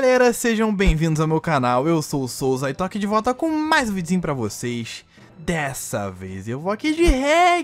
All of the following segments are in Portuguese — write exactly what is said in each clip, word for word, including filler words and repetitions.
galera, sejam bem-vindos ao meu canal, eu sou o Souza e tô aqui de volta com mais um videozinho pra vocês. Dessa vez eu vou aqui de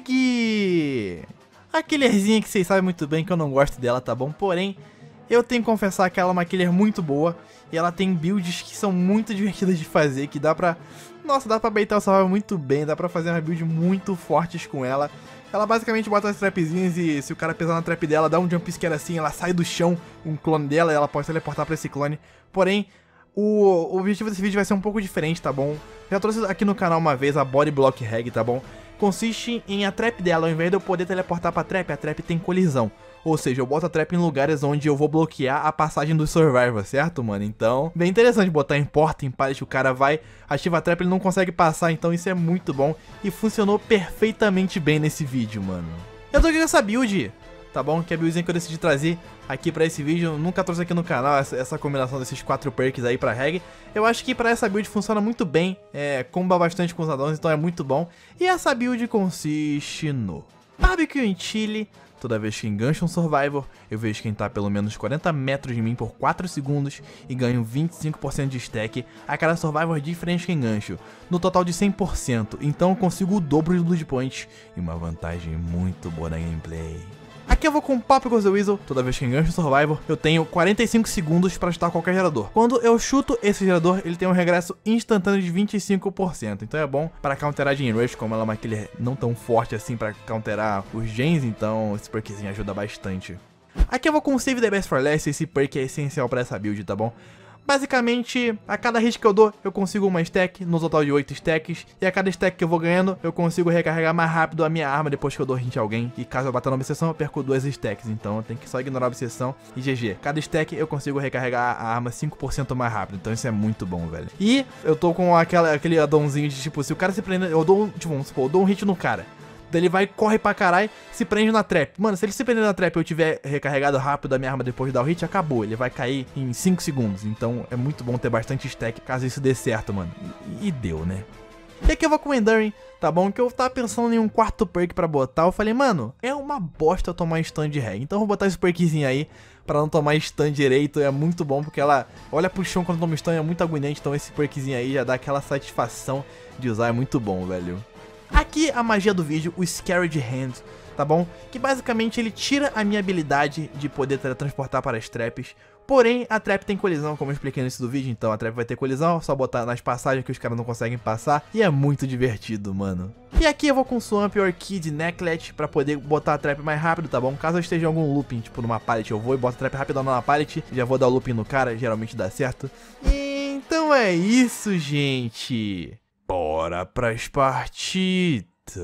Reg, a killerzinha que vocês sabem muito bem que eu não gosto dela, tá bom? Porém, eu tenho que confessar que ela é uma killer muito boa e ela tem builds que são muito divertidas de fazer, que dá pra... Nossa, dá pra baitar o survival muito bem, dá pra fazer uma build muito fortes com ela. Ela basicamente bota as trapzinhas e se o cara pisar na trap dela, dá um jump scare assim, ela sai do chão, um clone dela, e ela pode teleportar pra esse clone. Porém, o, o objetivo desse vídeo vai ser um pouco diferente, tá bom? Já trouxe aqui no canal uma vez a Body Block Reg, tá bom? Consiste em a trap dela, ao invés de eu poder teleportar pra trap, a trap tem colisão. Ou seja, eu boto a trap em lugares onde eu vou bloquear a passagem do Survivor, certo, mano? Então, bem interessante botar em porta, em pallet, o cara vai, ativa a trap, ele não consegue passar, então isso é muito bom. E funcionou perfeitamente bem nesse vídeo, mano. Eu tô aqui com essa build, tá bom? Que é a buildzinha que eu decidi trazer aqui pra esse vídeo. Eu nunca trouxe aqui no canal essa, essa combinação desses quatro perks aí pra Reg. Eu acho que pra essa build funciona muito bem, é, comba bastante com os addons, então é muito bom. E essa build consiste no Barbecue em Chile. Toda vez que engancho um Survivor, eu vejo quem tá a pelo menos quarenta metros de mim por quatro segundos e ganho vinte e cinco por cento de stack a cada Survivor diferente que engancho, no total de cem por cento, então eu consigo o dobro de Blood Points e uma vantagem muito boa na gameplay. Aqui eu vou com Pop Goes the Weasel. Toda vez que engancho um Survivor, eu tenho quarenta e cinco segundos para chutar qualquer gerador. Quando eu chuto esse gerador, ele tem um regresso instantâneo de vinte e cinco por cento. Então é bom para counterar Gen Rush, como ela é uma killer não tão forte assim para counterar os gens, então esse perkzinho ajuda bastante. Aqui eu vou com Save the Best for Last. Esse perk é essencial para essa build, tá bom? Basicamente, a cada hit que eu dou, eu consigo uma stack, no total de oito stacks. E a cada stack que eu vou ganhando, eu consigo recarregar mais rápido a minha arma depois que eu dou hit a alguém. E caso eu bata na obsessão, eu perco duas stacks. Então eu tenho que só ignorar a obsessão e G G. Cada stack eu consigo recarregar a arma cinco por cento mais rápido. Então isso é muito bom, velho. E eu tô com aquela, aquele addonzinho de tipo, se o cara se prender, eu dou, tipo, vamos supor, eu dou um hit no cara. Daí ele vai, corre pra caralho, se prende na trap. Mano, se ele se prender na trap e eu tiver recarregado rápido a minha arma depois de dar o hit, acabou. Ele vai cair em cinco segundos. Então é muito bom ter bastante stack caso isso dê certo, mano. E, e deu, né? E aqui eu vou com o Enduring, tá bom? Que eu tava pensando em um quarto perk pra botar. Eu falei, mano, é uma bosta eu tomar stun de Reg. Então eu vou botar esse perkzinho aí pra não tomar stun direito. É muito bom porque ela olha pro chão quando toma stun, é muito agoniante. Então esse perkzinho aí já dá aquela satisfação de usar. É muito bom, velho. Aqui a magia do vídeo, o Scared Hand, tá bom? Que basicamente ele tira a minha habilidade de poder teletransportar para as traps. Porém, a trap tem colisão, como eu expliquei no início do vídeo. Então a trap vai ter colisão, só botar nas passagens que os caras não conseguem passar. E é muito divertido, mano. E aqui eu vou com Swamp Orchid Necklet pra poder botar a trap mais rápido, tá bom? Caso eu esteja em algum looping, tipo numa pallet, eu vou e boto a trap rapidão na pallet. Já vou dar o looping no cara, geralmente dá certo. E então é isso, gente. Bora pras partidas.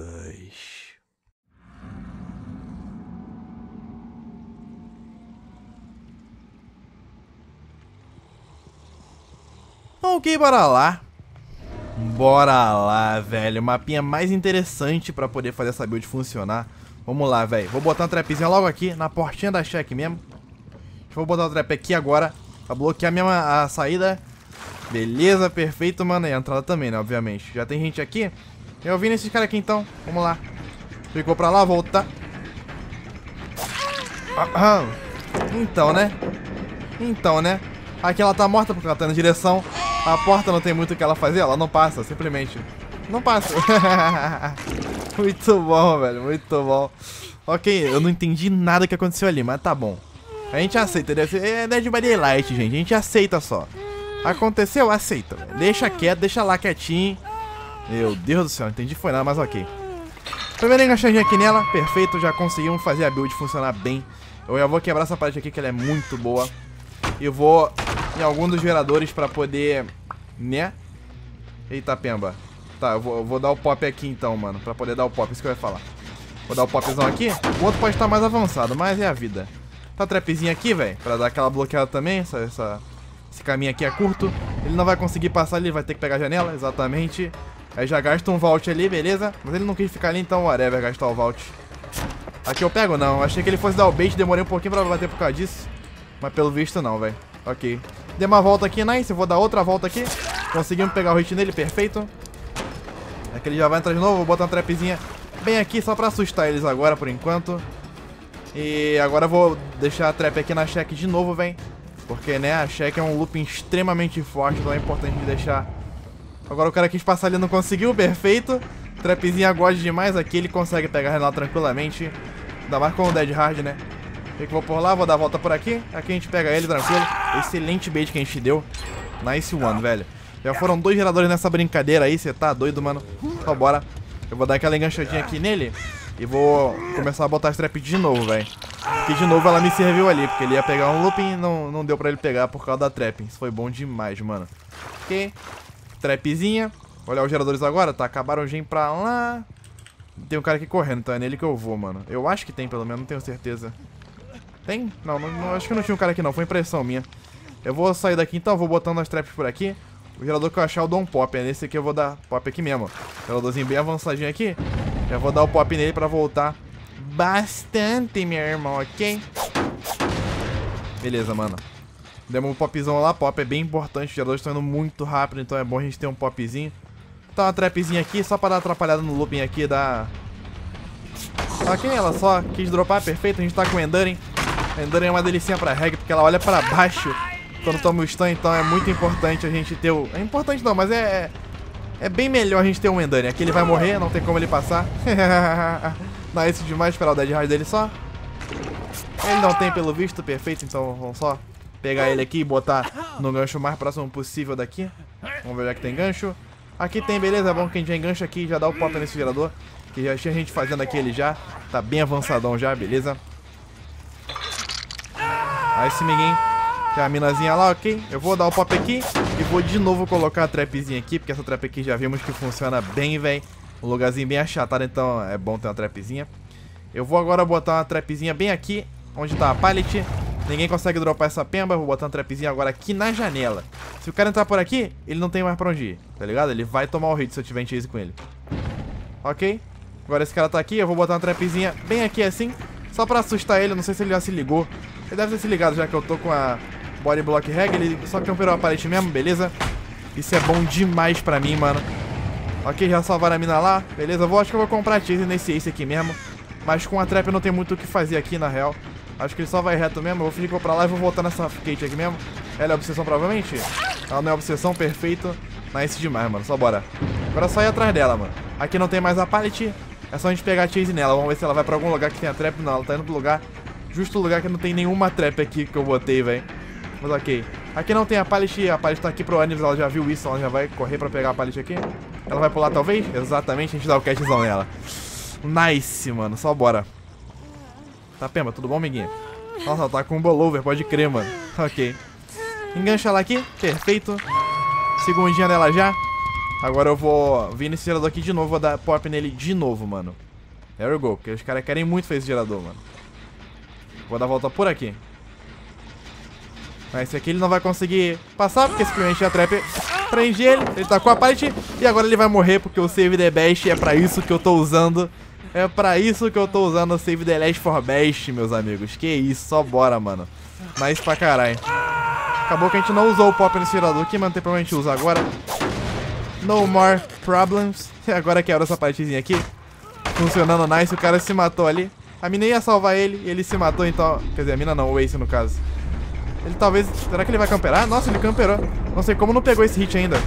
Ok, bora lá. Bora lá, velho. Mapinha mais interessante pra poder fazer essa build funcionar. Vamos lá, velho. Vou botar uma trapzinha logo aqui, na portinha da check mesmo. Vou botar o trap aqui agora, pra bloquear mesmo a, a saída. Beleza, perfeito, mano. E a entrada também, né, obviamente. Já tem gente aqui. Eu vi nesses caras aqui, então. Vamos lá. Ficou pra lá, voltar. Ah, então, né? Então, né? Aqui ela tá morta porque ela tá na direção. A porta não tem muito o que ela fazer. Ela não passa, simplesmente. Não passa. Muito bom, velho. Muito bom. Ok, eu não entendi nada que aconteceu ali, mas tá bom. A gente aceita. É Dead by Daylight, gente. A gente aceita só. Aconteceu? Aceita, véio. Deixa quieto, deixa lá quietinho. Meu Deus do céu, não entendi foi nada, mas ok. Primeiro enganchadinha aqui nela, perfeito, já conseguimos fazer a build funcionar bem. Eu já vou quebrar essa parede aqui que ela é muito boa. E vou em algum dos geradores pra poder, né? Eita pemba. Tá, eu vou, eu vou dar o pop aqui então, mano, pra poder dar o pop, isso que eu ia falar. Vou dar o popzão aqui, o outro pode estar mais avançado, mas é a vida. Tá a trapzinha aqui, velho, pra dar aquela bloqueada também, essa... essa... Esse caminho aqui é curto. Ele não vai conseguir passar ali, vai ter que pegar a janela, exatamente. Aí já gasta um vault ali, beleza. Mas ele não quis ficar ali, então whatever, gastar o vault. Aqui eu pego? Não. Achei que ele fosse dar o bait, demorei um pouquinho pra bater por causa disso. Mas pelo visto não, velho. Ok. Dei uma volta aqui, nice. Eu vou dar outra volta aqui. Conseguimos pegar o hit nele, perfeito. Aqui ele já vai entrar de novo, vou botar uma trapzinha bem aqui, só pra assustar eles agora, por enquanto. E agora eu vou deixar a trap aqui na check de novo, velho. Porque, né, a Shaq é um looping extremamente forte, então é importante deixar. Agora o cara quis passar ali, não conseguiu, perfeito. Trapzinha gosta demais aqui, ele consegue pegar ela tranquilamente. Ainda mais com o Dead Hard, né? O que eu vou por lá, vou dar a volta por aqui. Aqui a gente pega ele tranquilo. Excelente bait que a gente deu. Nice one, velho. Já foram dois geradores nessa brincadeira aí, você tá doido, mano? Então bora. Eu vou dar aquela enganchadinha aqui nele e vou começar a botar as trap de novo, velho. Porque de novo ela me serviu ali, porque ele ia pegar um looping e não, não deu pra ele pegar por causa da trap. Isso foi bom demais, mano. Ok. Trapzinha. Olha os geradores agora, tá? Acabaram o gen pra lá. Tem um cara aqui correndo, então é nele que eu vou, mano. Eu acho que tem, pelo menos, não tenho certeza. Tem? Não, não, não, acho que não tinha um cara aqui não, foi impressão minha. Eu vou sair daqui então, vou botando as traps por aqui. O gerador que eu achar eu dou um pop, é nesse aqui eu vou dar pop aqui mesmo. Geradorzinho bem avançadinho aqui. Já vou dar o pop nele pra voltar bastante, meu irmão, ok? Beleza, mano. Demos um popzão lá, pop é bem importante, os geradores estão indo muito rápido, então é bom a gente ter um popzinho. Tá uma trapzinha aqui, só pra dar uma atrapalhada no looping aqui da... Ok, ela só quis dropar, perfeito, a gente tá com o Enduring. A Enduring é uma delicinha pra reg, porque ela olha pra baixo quando toma o stun, então é muito importante a gente ter o... É importante não, mas é... É bem melhor a gente ter um Enduring. Aqui ele vai morrer, não tem como ele passar. Nice demais, esperar o Dead Hard dele só. Ele não tem pelo visto, perfeito, então vamos só pegar ele aqui e botar no gancho o mais próximo possível daqui. Vamos ver onde é que tem gancho. Aqui tem, beleza, é bom que a gente já engancha aqui e já dá o pop nesse gerador. Que já tinha gente fazendo aqui ele já. Tá bem avançadão já, beleza. Aí esse miguinho. Tem a minazinha lá, ok. Eu vou dar o pop aqui e vou de novo colocar a trapzinha aqui, porque essa trap aqui já vimos que funciona bem, velho. Um lugarzinho bem achatado, então é bom ter uma trapzinha. Eu vou agora botar uma trapzinha bem aqui, onde tá a pallet. Ninguém consegue dropar essa pemba, eu vou botar uma trapzinha agora aqui na janela. Se o cara entrar por aqui, ele não tem mais pra onde ir, tá ligado? Ele vai tomar o hit se eu tiver em chase com ele. Ok? Agora esse cara tá aqui, eu vou botar uma trapzinha bem aqui assim, só pra assustar ele, não sei se ele já se ligou. Ele deve ter se ligado já que eu tô com a body block reg, ele só camperou a pallet mesmo, beleza? Isso é bom demais pra mim, mano. Ok, já salvaram a mina lá, beleza? Eu vou, acho que eu vou comprar chase nesse ace aqui mesmo. Mas com a trap não tem muito o que fazer aqui, na real. Acho que ele só vai reto mesmo. Eu vou fingir que vou pra lá e vou voltar nessa Kate aqui mesmo. Ela é obsessão, provavelmente? Ela não é obsessão, perfeito. Nice demais, mano. Só bora. Agora é só ir atrás dela, mano. Aqui não tem mais a pallet. É só a gente pegar a chase nela. Vamos ver se ela vai pra algum lugar que tenha trap. Não, ela tá indo pro lugar. Justo o lugar que não tem nenhuma trap aqui que eu botei, velho. Mas ok. Aqui não tem a pallet. A pallet tá aqui pro Anives. Ela já viu isso. Ela já vai correr pra pegar a pallet aqui. Ela vai pular, talvez? Exatamente. A gente dá o catchzão nela. Nice, mano. Só bora. Tá, Pemba, tudo bom, amiguinha? Nossa, ela tá com um bollover, pode crer, mano. Ok. Engancha ela aqui, perfeito. Segundinha dela já. Agora eu vou vir nesse gerador aqui de novo, vou dar pop nele de novo, mano. There we go, porque os caras querem muito fazer esse gerador, mano. Vou dar a volta por aqui. Mas esse aqui ele não vai conseguir passar, porque simplesmente a trap prende ele. Ele tá com a pallet e agora ele vai morrer, porque o Save the Best é pra isso que eu tô usando. É pra isso que eu tô usando o Save the Last for Best, meus amigos. Que isso, só bora, mano. Nice pra caralho. Acabou que a gente não usou o pop nesse gerador aqui, mas não tem problema, a gente usa agora. No more problems. E agora quebra essa partezinha aqui. Funcionando nice, o cara se matou ali. A mina ia salvar ele e ele se matou, então... Quer dizer, a mina não, o Ace no caso. Ele talvez... Será que ele vai camperar? Nossa, ele camperou. Não sei como não pegou esse hit ainda.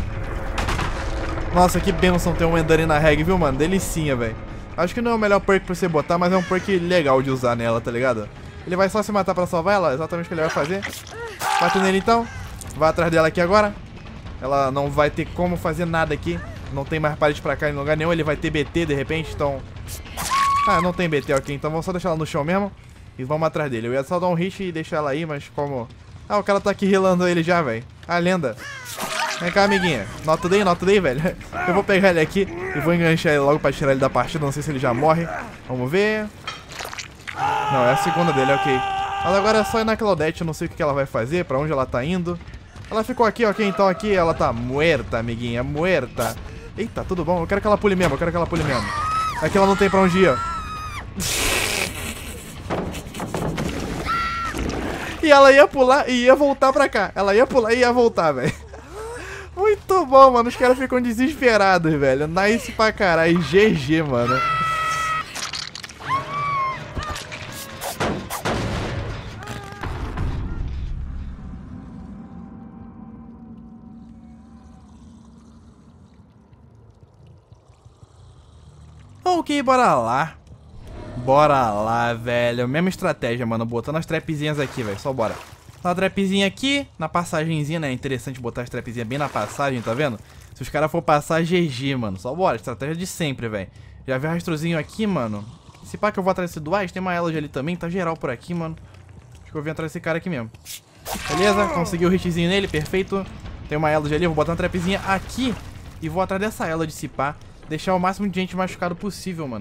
Nossa, que bênção ter um Enduring na reg, viu, mano? Delicinha, velho. Acho que não é o melhor perk pra você botar, mas é um perk legal de usar nela, tá ligado? Ele vai só se matar pra salvar ela, exatamente o que ele vai fazer. Bate nele então. Vai atrás dela aqui agora. Ela não vai ter como fazer nada aqui. Não tem mais pallet pra cá em lugar nenhum. Ele vai ter B T de repente, então... Ah, não tem B T, ok. Então vamos só deixar ela no chão mesmo. E vamos atrás dele. Eu ia só dar um hit e deixar ela aí, mas como... Ah, o cara tá aqui healando ele já, velho. A lenda. Vem cá, amiguinha. Nota daí, nota daí, velho. Eu vou pegar ele aqui e vou enganchar ele logo pra tirar ele da partida. Não sei se ele já morre. Vamos ver. Não, é a segunda dele, ok. Mas agora é só ir na Claudette. Eu não sei o que ela vai fazer, pra onde ela tá indo. Ela ficou aqui, ok. Então aqui ela tá muerta, amiguinha. Muerta. Eita, tudo bom? Eu quero que ela pule mesmo, eu quero que ela pule mesmo. Aqui ela não tem pra onde ir, ó. E ela ia pular e ia voltar pra cá. Ela ia pular e ia voltar, velho. Muito bom, mano. Os caras ficam desesperados, velho. Nice pra caralho. G G, mano. Ok, bora lá. Bora lá, velho. Mesma estratégia, mano. Botando as trapzinhas aqui, velho. Só bora. Uma trapzinha aqui, na passagenzinha, né? É interessante botar as trapzinhas bem na passagem, tá vendo? Se os caras for passar, G G, mano. Só bora. Estratégia de sempre, velho. Já vi o rastrozinho aqui, mano. Se pá que eu vou atrás desse Dwight, tem uma Elodie ali também. Tá geral por aqui, mano. Acho que eu vim atrás desse cara aqui mesmo. Beleza, consegui o hitzinho nele, perfeito. Tem uma Elodie ali, eu vou botar uma trapzinha aqui. E vou atrás dessa Elodie, se pá. Deixar o máximo de gente machucado possível, mano.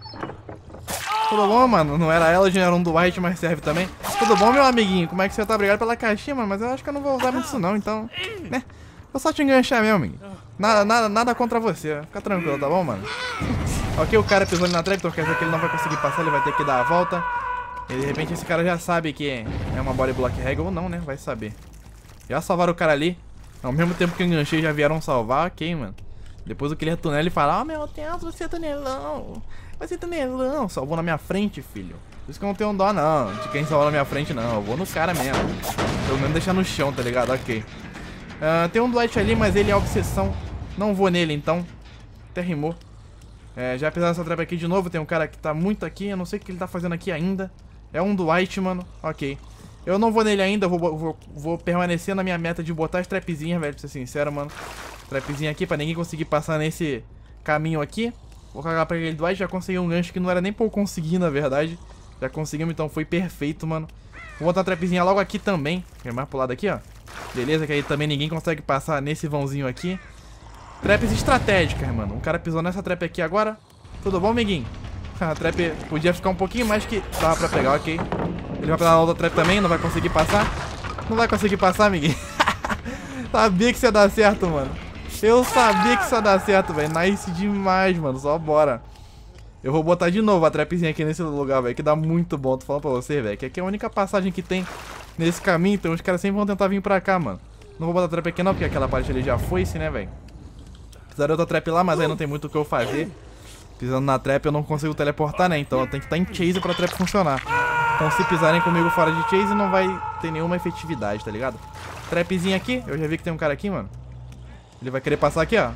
Tudo bom, mano? Não era ela, já era um Dwight, mas serve também. Tudo bom, meu amiguinho? Como é que você tá? Obrigado pela caixinha, mano. Mas eu acho que eu não vou usar muito isso não, então... né? Vou só te enganchar mesmo, amiguinho. Nada, nada, nada contra você. Fica tranquilo, tá bom, mano? Ok, o cara pisou ali na trap, então quer dizer que ele não vai conseguir passar, ele vai ter que dar a volta. E de repente esse cara já sabe que é uma body block regga ou não, né? Vai saber. Já salvaram o cara ali. Ao mesmo tempo que eu enganchei, já vieram salvar. Ok, mano. Depois o Killer tunel, ele fala: ó, oh, meu Deus, você é tunelão. Você é tunelão. Salvou na minha frente, filho. Por isso que eu não tenho dó, não. De quem salvou na minha frente, não. Eu vou no cara mesmo. Pelo menos deixar no chão, tá ligado? Ok. Uh, tem um Dwight ali, mas ele é obsessão. Não vou nele, então. Até rimou. É, já apesar dessa trap aqui de novo, tem um cara que tá muito aqui. Eu não sei o que ele tá fazendo aqui ainda. É um Dwight, mano. Ok. Eu não vou nele ainda. Vou, vou, vou permanecer na minha meta de botar as trapzinhas, velho. Pra ser sincero, mano. Trapzinha aqui pra ninguém conseguir passar nesse caminho aqui. Vou cagar pra aquele Dwight. Já consegui um gancho que não era nem pra eu conseguir, na verdade. Já conseguimos, então foi perfeito, mano. Vou botar a trapzinha logo aqui também. Quer mais pro lado aqui, ó. Beleza, que aí também ninguém consegue passar nesse vãozinho aqui. Traps estratégicas, mano. Um cara pisou nessa trap aqui agora. Tudo bom, amiguinho? A trap podia ficar um pouquinho mais que dava pra pegar, ok. Ele vai pegar na outra trap também, não vai conseguir passar. Não vai conseguir passar, amiguinho. Sabia que isso ia dar certo, mano. Eu sabia que isso ia dar certo, velho. Nice demais, mano. Só bora. Eu vou botar de novo a trapzinha aqui nesse lugar, velho. Que dá muito bom. Tô falando pra você, velho. Que aqui é a única passagem que tem nesse caminho. Então os caras sempre vão tentar vir pra cá, mano. Não vou botar a trap aqui não, porque aquela parte ali já foi-se, né, velho. Precisaria outra trap lá, mas aí não tem muito o que eu fazer. Pisando na trap eu não consigo teleportar, né? Então eu tenho que estar em chase pra trap funcionar. Então se pisarem comigo fora de chase não vai ter nenhuma efetividade, tá ligado? Trapzinha aqui. Eu já vi que tem um cara aqui, mano. Ele vai querer passar aqui, ó.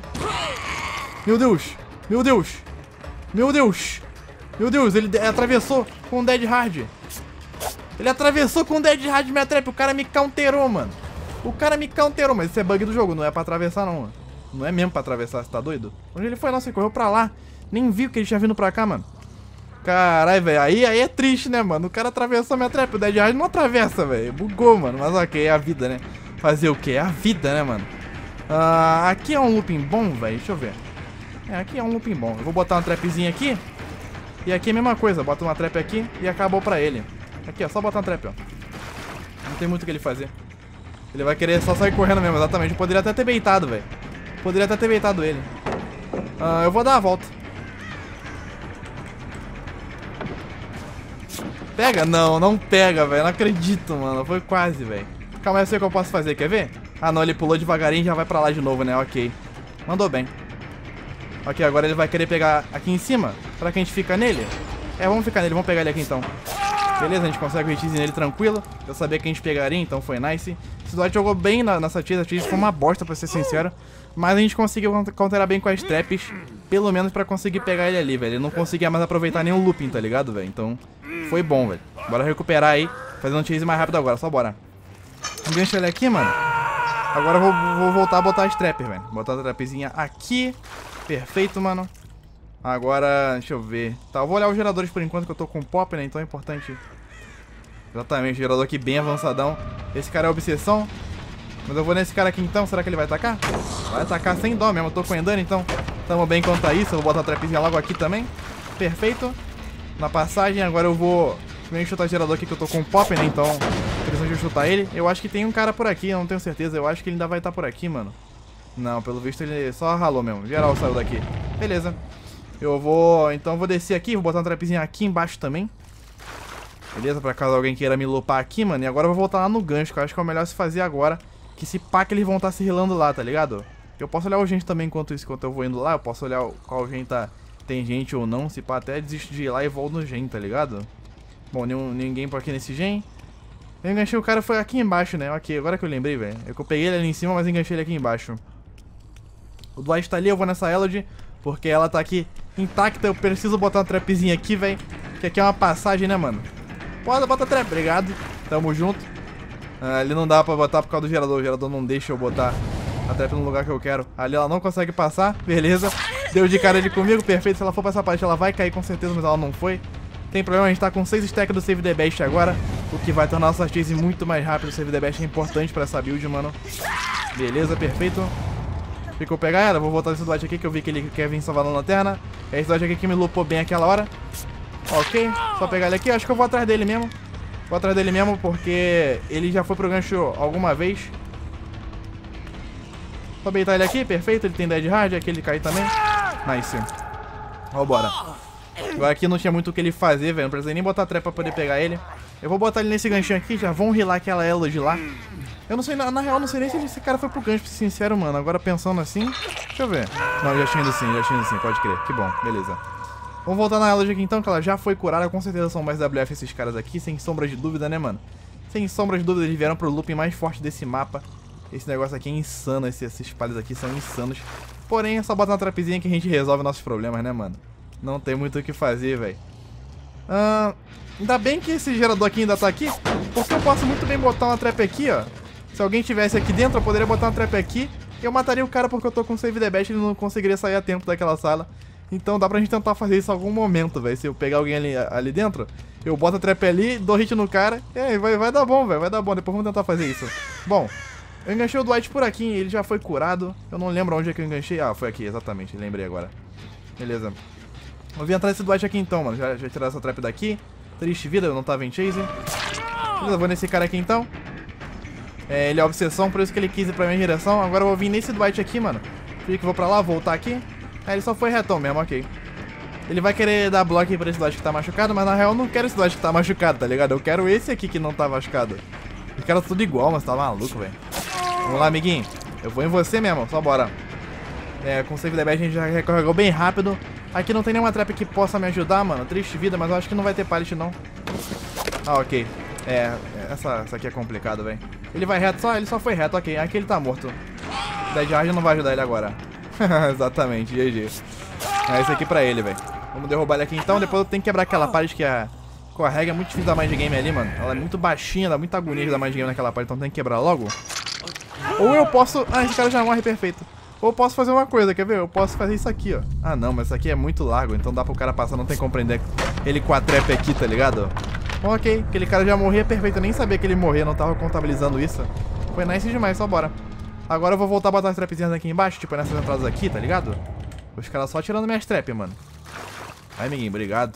Meu Deus. Meu Deus. Meu Deus. Meu Deus, ele atravessou com um Dead Hard. Ele atravessou com um Dead Hard minha trap. O cara me counterou, mano. O cara me counterou. Mas isso é bug do jogo, não é pra atravessar não, mano. Não é mesmo pra atravessar, você tá doido? Onde ele foi? Nossa, ele correu pra lá. Nem viu que ele tinha vindo pra cá, mano. Caralho, velho. Aí, aí é triste, né, mano? O cara atravessou minha trap. O Dead Hard não atravessa, velho. Bugou, mano. Mas ok, é a vida, né? Fazer o quê? É a vida, né, mano? Uh, aqui é um looping bom, velho. Deixa eu ver. É, aqui é um looping bom. Eu vou botar uma trapzinha aqui. E aqui é a mesma coisa. Bota uma trap aqui e acabou pra ele. Aqui, ó. Só botar uma trap, ó. Não tem muito o que ele fazer. Ele vai querer só sair correndo mesmo, exatamente. Eu poderia até ter beitado, velho. Poderia até ter beitado ele. Uh, eu vou dar a volta. Pega? Não, não pega, velho. Não acredito, mano. Foi quase, velho. Calma aí, eu sei o que eu posso fazer. Quer ver? Ah, não. Ele pulou devagarinho e já vai pra lá de novo, né? Ok. Mandou bem. Ok, agora ele vai querer pegar aqui em cima. Será que a gente fica nele? É, vamos ficar nele. Vamos pegar ele aqui, então. Beleza, a gente consegue o hitzinho nele tranquilo. Eu sabia que a gente pegaria, então foi nice. Esse Dwight jogou bem na, nessa chase. A chase foi uma bosta, pra ser sincero. Mas a gente conseguiu counterar bem com as traps. Pelo menos pra conseguir pegar ele ali, velho. Ele não conseguia mais aproveitar nenhum looping, tá ligado, velho? Então, foi bom, velho. Bora recuperar aí. Fazendo um chase mais rápido agora, só bora. Engancha ele aqui, mano. Agora eu vou, vou voltar a botar as traps, velho. Botar a trapzinha aqui. Perfeito, mano. Agora, deixa eu ver. Tá, eu vou olhar os geradores por enquanto, que eu tô com pop, né? Então é importante. Exatamente, gerador aqui bem avançadão. Esse cara é obsessão. Mas eu vou nesse cara aqui então. Será que ele vai atacar? Vai atacar sem dó mesmo. Eu tô com Endano, então tamo bem quanto a isso. Eu vou botar a trapzinha logo aqui também. Perfeito. Na passagem, agora eu vou também chutar o gerador aqui, que eu tô com pop, né? Então, interessante eu chutar ele. Eu acho que tem um cara por aqui, eu não tenho certeza. Eu acho que ele ainda vai estar por aqui, mano. Não, pelo visto ele só ralou mesmo. Geral saiu daqui. Beleza. Eu vou, então eu vou descer aqui, vou botar uma trapzinha aqui embaixo também. Beleza, pra caso alguém queira me lupar aqui, mano. E agora eu vou voltar lá no gancho, que eu acho que é o melhor se fazer agora. Que se pá que eles vão estar se rilando lá, tá ligado? Eu posso olhar o gente também enquanto isso, enquanto eu vou indo lá. Eu posso olhar qual gente tá, tem gente ou não. Se pá até desisto de ir lá e volto no gen, tá ligado? Bom, nenhum, ninguém por aqui nesse gen. Eu enganchei o cara, foi aqui embaixo, né? Ok, agora que eu lembrei, velho. Eu peguei ele ali em cima, mas enganchei ele aqui embaixo. O Dwight tá ali, eu vou nessa Elodie. Porque ela tá aqui intacta. Eu preciso botar uma trapzinha aqui, velho. Que aqui é uma passagem, né, mano? Bota, bota trap. Obrigado. Tamo junto. Ah, ali não dá pra botar por causa do gerador. O gerador não deixa eu botar a trap no lugar que eu quero. Ali ela não consegue passar. Beleza. Deu de cara ali comigo. Perfeito. Se ela for pra essa parte, ela vai cair com certeza, mas ela não foi. Tem problema, a gente tá com seis stacks do Save the Best agora, o que vai tornar nossa chase muito mais rápido. O Save the Best é importante pra essa build, mano. Beleza, perfeito. Ficou pegar ela, vou voltar nesse Dwight aqui que eu vi que ele quer vir salvar na lanterna. É esse Dwight aqui que me lupou bem aquela hora. Ok, só pegar ele aqui, acho que eu vou atrás dele mesmo. Vou atrás dele mesmo porque ele já foi pro gancho alguma vez. Só beitar ele aqui, perfeito, ele tem Dead Hard, aqui ele cai também. Nice. Vambora. Agora aqui não tinha muito o que ele fazer, velho. Não precisei nem botar trap pra poder pegar ele. Eu vou botar ele nesse ganchinho aqui. Já vão rilar aquela elo de lá. Eu não sei, na, na real, não sei nem se esse cara foi pro gancho, pra ser sincero, mano. Agora pensando assim. Deixa eu ver. Não, já tinha ido sim, já tinha ido sim, pode crer. Que bom, beleza. Vamos voltar na elo aqui então, que ela já foi curada. Com certeza são mais W F esses caras aqui, sem sombra de dúvida, né, mano? Sem sombra de dúvida, eles vieram pro looping mais forte desse mapa. Esse negócio aqui é insano, esses, esses palhos aqui são insanos. Porém, é só botar uma trapzinha que a gente resolve nossos problemas, né, mano? Não tem muito o que fazer, velho. Ah, ainda bem que esse gerador aqui ainda tá aqui, porque eu posso muito bem botar uma trap aqui, ó. Se alguém tivesse aqui dentro, eu poderia botar uma trap aqui e eu mataria o cara porque eu tô com Save the Best e ele não conseguiria sair a tempo daquela sala. Então dá pra gente tentar fazer isso em algum momento, velho. Se eu pegar alguém ali, ali dentro, eu boto a trap ali, dou hit no cara e aí vai, vai dar bom, velho. Vai dar bom, depois vamos tentar fazer isso. Bom, eu enganchei o Dwight por aqui, ele já foi curado. Eu não lembro onde é que eu enganchei. Ah, foi aqui, exatamente, lembrei agora. Beleza. Vou vir atrás desse Dwight aqui então, mano. Já, já tirar essa trap daqui. Triste vida, eu não tava em chase. Beleza, vou nesse cara aqui então. É, ele é obsessão, por isso que ele quis ir pra minha direção. Agora eu vou vir nesse Dwight aqui, mano. Fica que vou pra lá, voltar aqui. É, ele só foi retão mesmo, ok. Ele vai querer dar bloco pra esse Dwight que tá machucado, mas na real eu não quero esse Dwight que tá machucado, tá ligado? Eu quero esse aqui que não tá machucado. Os caras tudo igual, mas tá maluco, velho. Vamos lá, amiguinho. Eu vou em você mesmo, só bora. É, com o Save the Best a gente já recarregou bem rápido. Aqui não tem nenhuma trap que possa me ajudar, mano. Triste vida, mas eu acho que não vai ter pallet, não. Ah, ok. É, essa, essa aqui é complicado, velho. Ele vai reto só? Ele só foi reto, ok. Aqui ele tá morto. Dead Hard não vai ajudar ele agora. Exatamente, G G. É esse aqui pra ele, velho. Vamos derrubar ele aqui então. Depois eu tenho que quebrar aquela pallet que a... com a regra é muito difícil dar mind game ali, mano. Ela é muito baixinha, dá muita agonia de dar mind game naquela pallet, então tem que quebrar logo. Ou eu posso... Ah, esse cara já morre perfeito. Ou eu posso fazer uma coisa, quer ver? Eu posso fazer isso aqui, ó. Ah, não, mas isso aqui é muito largo, então dá pro cara passar, não tem como prender ele com a trap aqui, tá ligado? Ok, aquele cara já morria perfeito, eu nem sabia que ele morria, não tava contabilizando isso. Foi nice demais, só bora. Agora eu vou voltar a botar as trapzinhas aqui embaixo, tipo nessas entradas aqui, tá ligado? Os caras só tirando minhas trap, mano. Aí, amiguinho, obrigado.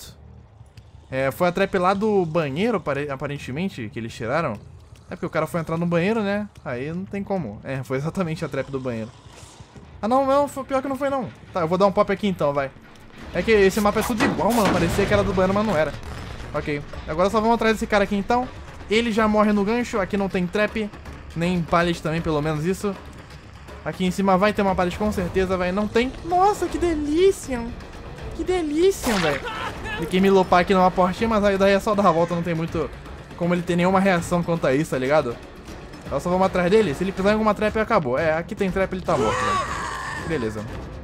É, foi a trap lá do banheiro, aparentemente, que eles tiraram. É porque o cara foi entrar no banheiro, né? Aí não tem como. É, foi exatamente a trap do banheiro. Ah, não, não, foi pior que não foi, não. Tá, eu vou dar um pop aqui então, vai. É que esse mapa é tudo igual, mano. Parecia que era do banheiro, mas não era. Ok. Agora só vamos atrás desse cara aqui então. Ele já morre no gancho. Aqui não tem trap. Nem pallet também, pelo menos isso. Aqui em cima vai ter uma pallet com certeza, velho. Não tem. Nossa, que delícia. Que delícia, velho. Ele quer me lopar aqui numa portinha, mas aí daí é só dar a volta. Não tem muito como ele ter nenhuma reação quanto a isso, tá ligado? Então só vamos atrás dele. Se ele pisar em alguma trap, acabou. É, aqui tem trap, ele tá morto, velho. Beleza.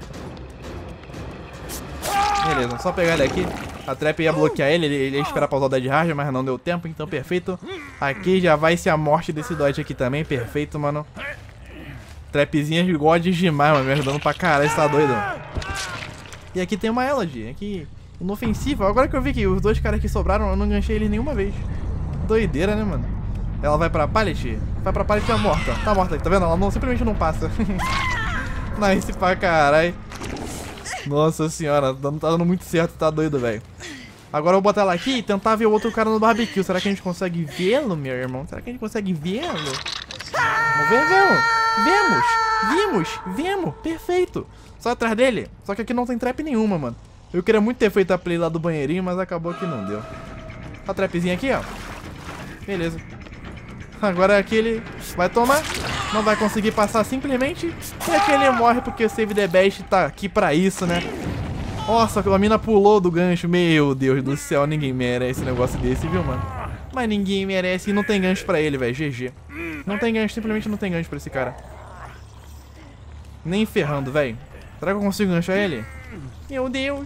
Beleza, só pegar ele aqui. A trap ia bloquear ele, ele ia esperar pra usar o Dead Hard, mas não deu tempo, então perfeito. Aqui já vai ser a morte desse Dodge aqui também, perfeito, mano. Trapzinhas God demais, mano, me ajudando pra caralho, você tá doido. E aqui tem uma Elodie, aqui inofensiva. Agora que eu vi que os dois caras que sobraram, eu não enganchei eles nenhuma vez. Doideira, né, mano? Ela vai pra pallet? Vai pra pallet e tá morta. Tá morta aqui, tá vendo? Ela não, simplesmente não passa. Nice pra caralho. Nossa senhora, não tá dando muito certo, tá doido, velho. Agora eu vou botar ela aqui e tentar ver o outro cara no barbecue. Será que a gente consegue vê-lo, meu irmão? Será que a gente consegue vê-lo? Vamos ver, vemos. Vemos, vimos, vemos. Perfeito. Só atrás dele. Só que aqui não tem trap nenhuma, mano. Eu queria muito ter feito a play lá do banheirinho, mas acabou que não deu. A trapzinha aqui, ó. Beleza. Agora aqui ele vai tomar. Não vai conseguir passar simplesmente. E aqui ele morre porque o Save the Best tá aqui pra isso, né? Nossa, a mina pulou do gancho. Meu Deus do céu, ninguém merece um negócio desse, viu, mano? Mas ninguém merece e não tem gancho pra ele, velho. G G. Não tem gancho, simplesmente não tem gancho pra esse cara. Nem ferrando, velho. Será que eu consigo ganchar ele? Meu Deus.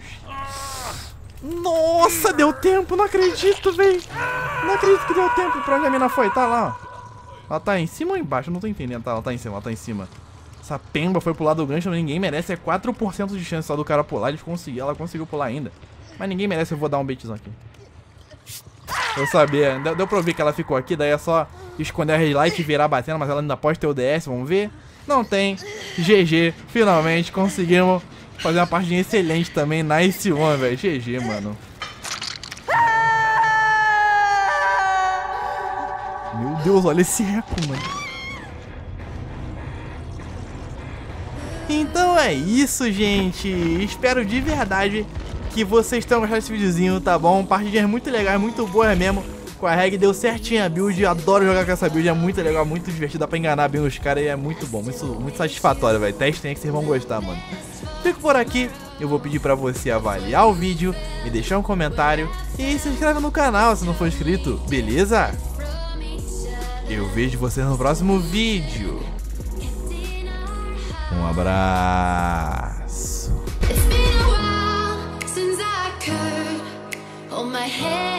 Nossa, deu tempo. Não acredito, velho. Não acredito que deu tempo. Pra onde a mina foi? Tá lá, ó. Ela tá em cima ou embaixo? Eu não tô entendendo. Tá, ela tá em cima, ela tá em cima. Essa pemba foi pro lado do gancho. Ninguém merece. É quatro por cento de chance só do cara pular. Ele conseguiu, ela conseguiu pular ainda. Mas ninguém merece. Eu vou dar um baitzão aqui. Eu sabia. Deu pra ouvir que ela ficou aqui. Daí é só esconder a red light e virar batendo. Mas ela ainda pode ter o D S. Vamos ver. Não tem. G G. Finalmente conseguimos fazer uma partidinha excelente também. Nice one, velho. G G, mano. Meu Deus, olha esse eco, mano. Então é isso, gente. Espero de verdade que vocês tenham gostado desse videozinho, tá bom? Partidinhas muito legais, muito boas mesmo. Com a Reg deu certinho a build. Adoro jogar com essa build, é muito legal, muito divertido. Dá pra enganar bem os caras e é muito bom, muito, muito satisfatório, velho. Testem aí que vocês vão gostar, mano. Fico por aqui. Eu vou pedir pra você avaliar o vídeo, me deixar um comentário e se inscreve no canal se não for inscrito, beleza? Eu vejo você no próximo vídeo. Um abraço.